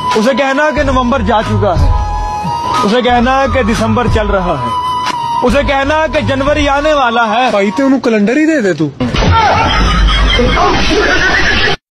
उसे कहना कि नवंबर जा चुका है, उसे कहना कि दिसंबर चल रहा है, उसे कहना कि जनवरी आने वाला है। भाई ते उन्हें कैलेंडर ही दे तू।